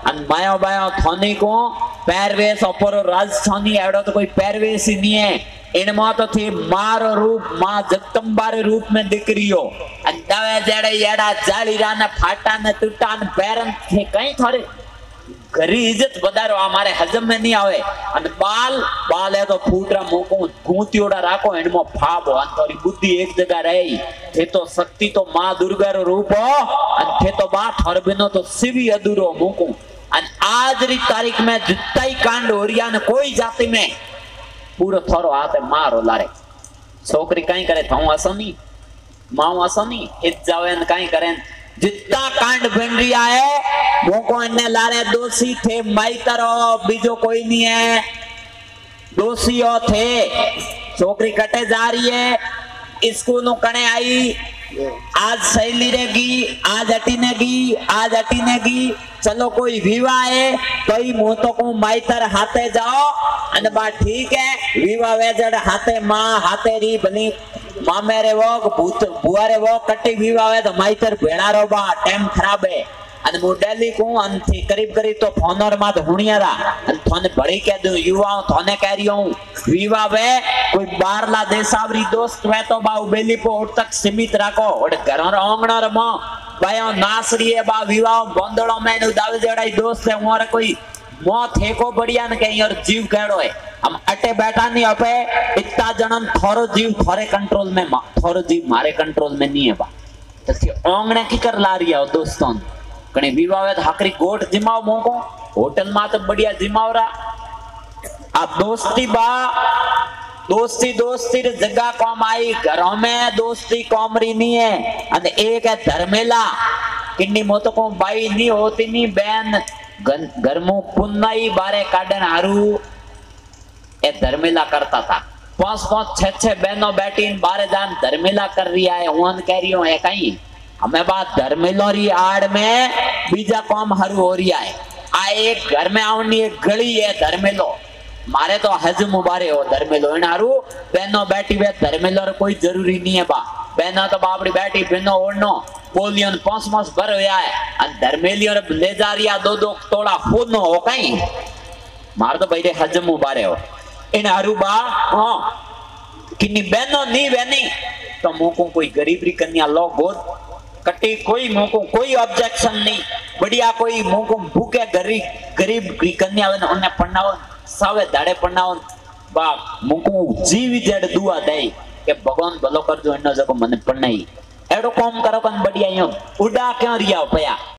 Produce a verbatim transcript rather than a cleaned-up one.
अन मायो bio थोनी को पैरवेश ओपरो राजस्थानी एड़ो तो कोई पैरवेश ही नहीं है इनमां तो थी मारो रूप मां जगदंबा रे रूप में दिकरियो अन दवे जेड़े एड़ा जालीरा ने फाटा ने टूटा ने पैरन थे कई थोड़े घरी इज्जत बदारो हमारे हजम में नहीं आवे अन बाल बाल है तो फूटरा मोको गूंतियोड़ा राखो इनमो फाबो अन तोरी बुद्धि एक जगह रही थे तो शक्ति तो मां दुर्गा रो रूप हो अन थे तो बा थोर बिनो तो सिवी अधूरो मोको अन आज री तारीख में जितना ही कांड हो रिया ने कोई जाति में पूरा थोरो आते मारो लारे छोकरी कहीं करे थाऊ असनी माऊ असनी हित जावे न कहीं करे जितना कांड बन रिया है मोको इन्ने लारे दोषी थे माइतरो बीजो कोई नहीं है दोषी हो थे छोकरी कटे जा रही है स्कूलों कने आई आज सहेली रहेगी आज अटीनेगी आज अटीनेगी चलो कोई विवाह है कई मोतो को माइतर हाथे जाओ अन बा ठीक है विवाह वेजड़ हाथे मां हाथे री भली मां मेरे वो भूत बुआरे वो कटी विवाह है तो माइतर भेड़ा रो बा टाइम खराब है अन मु दिल्ली को अन थी करीब करीब तो फोनर मात हुणियारा अन थोने बड़ी कह दू युवाओं थोने कह रही हूं विवाह वे कोई बारला देसावरी दोस्त वे तो बा बेली पो तक सीमित रखो और घरों आंगणो रे मां बायो नासरी है बा विवाह बंदड़ो में नु दावे जड़ाई दोस्त है मोर कोई मौत है को बढ़िया न कहीं और जीव केड़ो है हम अटे बैठा नहीं अपे इतना जनन थोरो जीव थोरे कंट्रोल में थोरो जीव मारे कंट्रोल में नहीं है बा तथी ओंगणे की कर ला रही है दोस्तों कने विवाह हाकरी गोट जिमाओ मोको होटल मा तो बढ़िया जिमाओ रा अब दोस्ती बा दोस्ती दोस्ती रे जगह कौम आई घरों में दोस्ती कौमरी नहीं है अने एक है धर्मेला किन्नी मोतो को बाई नहीं होती नहीं बहन घर में पुन्नाई बारे काटन हारू ए धर्मेला करता था पांच पांच छह छह बहनों बैठी बारे जान धर्मेला कर रही है हुन कह रही हूं कहीं हमें बात धर्मेलो री आड़ में बीजा कौम हरू हो रही है आ एक घर में आवनी एक गली है धर्मेलो मारे तो हजम मुबारे हो धर्मेलो इन हारू बहनों बैठी वे धर्मेलो रे कोई जरूरी नहीं है बा बहना तो बापड़ी बैठी बहनों ओढ़नो पोलियन पांच मास भर होया है अन धर्मेलियो रे ले जा रिया दो दो तोड़ा खूनो हो कहीं मार तो भाई हजम मुबारे हो इन हारू बा हां किन्नी बहनों नहीं बहनी तो मोको कोई गरीब री कन्या लो गोद कटी कोई मोको कोई ऑब्जेक्शन नहीं बढ़िया कोई मोको भूखे गरीब गरीब की कन्या वे उन्हें पढ़नाओ सावे दाड़े पढ़नाओ बा मोको जीवी जड़ दुआ दे के भगवान भलो कर जो इनो जको मने पढ़नाई एड़ो काम करो कन बढ़िया यो उड़ा क्यों रिया पया